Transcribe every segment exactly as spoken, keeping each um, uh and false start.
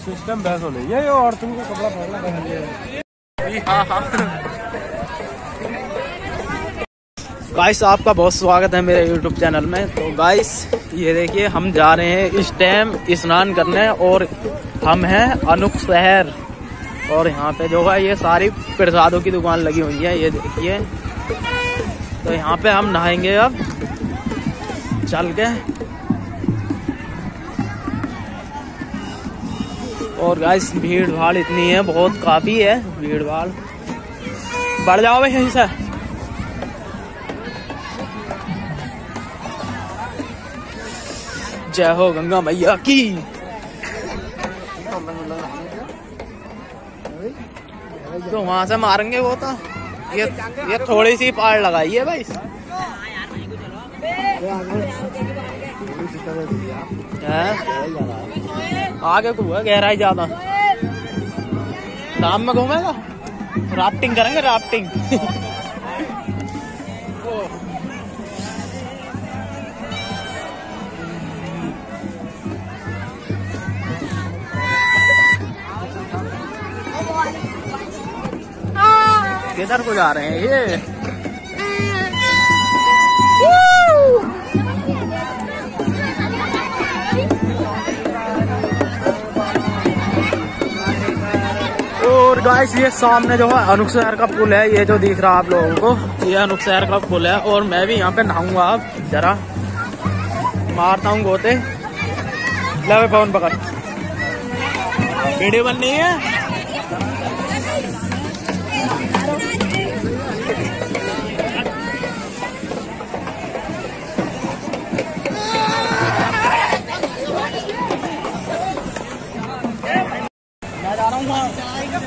System वैसा नहीं है, ये औरतों को कपड़ा पहनना पहन लिया। हाँ हाँ गाइस, आपका बहुत स्वागत है मेरे यूट्यूब चैनल में। तो गाइस ये देखिए, हम जा रहे हैं इस टाइम स्नान करने और हम हैं अनूप शहर। और यहाँ पे जो है ये सारी प्रसादों की दुकान लगी हुई है, ये देखिए। तो यहाँ पे हम नहाएंगे अब चल के। और गाइस भीड़ भाड़ इतनी है, बहुत काफी है भीड़ भाड़। बढ़ जाओ भाई यहीं से। जय हो गंगा मैया की। तो वहां से मारेंगे वो तो। ये ये थोड़ी सी पार लगाई है भाई। आगे घूमे गहराई ज्यादा। शाम में घूमेगा, राफ्टिंग करेंगे राफ्टिंग। किधर को जा रहे हैं ये? और गाइस ये सामने जो है अनूप शहर का पुल है, ये जो दिख रहा है आप लोगों को, ये अनूप शहर का पुल है। और मैं भी यहाँ पे नहाऊंगा। अब जरा मारता हूँ गोते। ले फोन पकड़, वीडियो बननी है। मैं जा रहा हूँ वहाँ।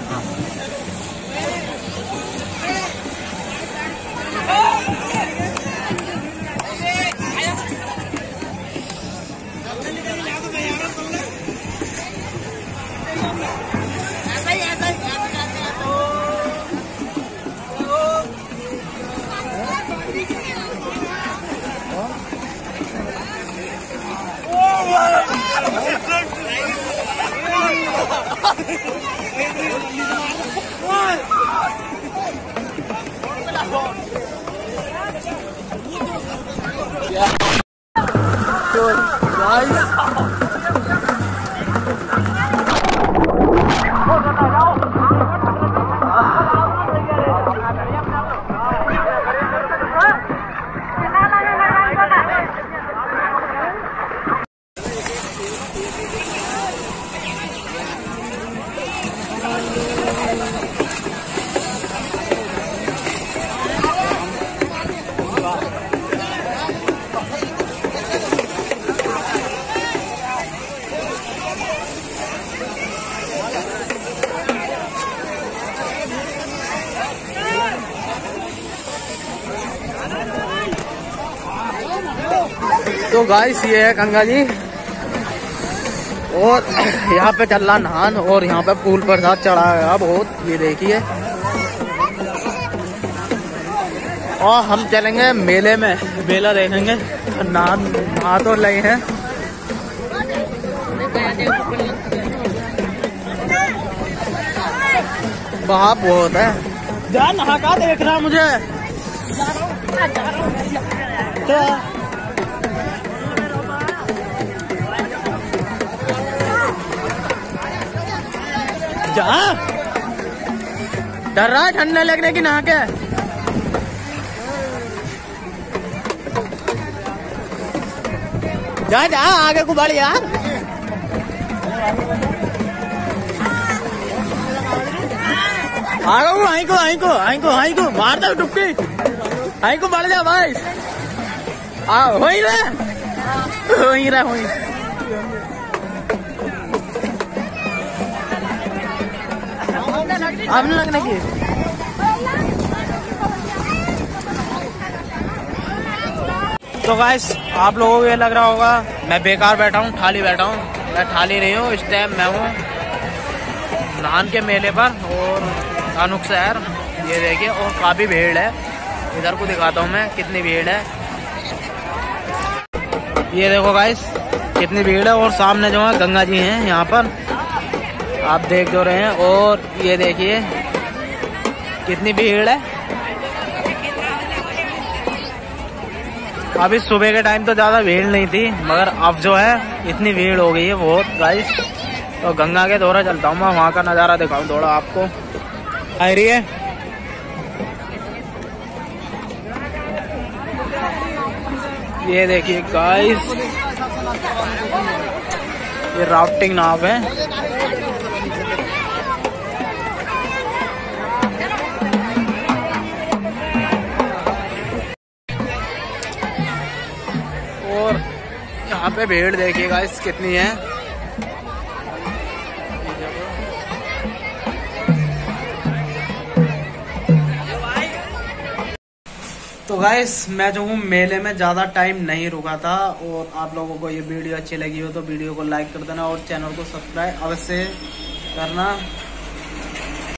तो गाइस ये है गंगा जी, और यहाँ पे चल रहा नहान। और यहाँ पे पुल पर साथ चढ़ा गया बहुत, ये देखिए। और हम चलेंगे मेले में, मेला देखेंगे। नहा नहा तो लगे हैं। वहाँ बहुत है। जा नहा का देख रहा मुझे। जा डर रहा है ठंडे लगने की नहा के। जा जा आगे को बढ़ यार। आगे को आई को आई को आई को आई को मार दो डुबकी। आई को बढ़ जा भाई। आ हो ही रहा हो ही रहा हो ही। अब नहीं लगने की। तो गाइस आप लोगों को ये लग रहा होगा मैं बेकार बैठा हूँ, खाली बैठा हूँ। मैं खाली नहीं हूँ, इस टाइम मैं हूँ नान के मेले पर और अनूप शहर। ये देखिए, और काफी भीड़ है। इधर को दिखाता हूँ मैं कितनी भीड़ है। ये देखो गाइस कितनी भीड़ है। और सामने जो है गंगा जी हैं यहाँ पर। आप देख दो रहे हैं। और ये देखिए कितनी भीड़ है। अभी सुबह के टाइम तो ज्यादा भीड़ नहीं थी, मगर अब जो है इतनी भीड़ हो गई है बहुत गाइस। तो गंगा के दौरा चलता हूँ मैं, वहाँ का नज़ारा दिखाऊँ थोड़ा आपको। आ रही है ये देखिए गाइस, ये राफ्टिंग नाव है। और यहाँ पे भीड़ देखिए गाइस कितनी है। तो गाइस मैं जो हूँ मेले में ज़्यादा टाइम नहीं रुका था। और आप लोगों को ये वीडियो अच्छी लगी हो तो वीडियो को लाइक कर देना और चैनल को सब्सक्राइब अवश्य करना।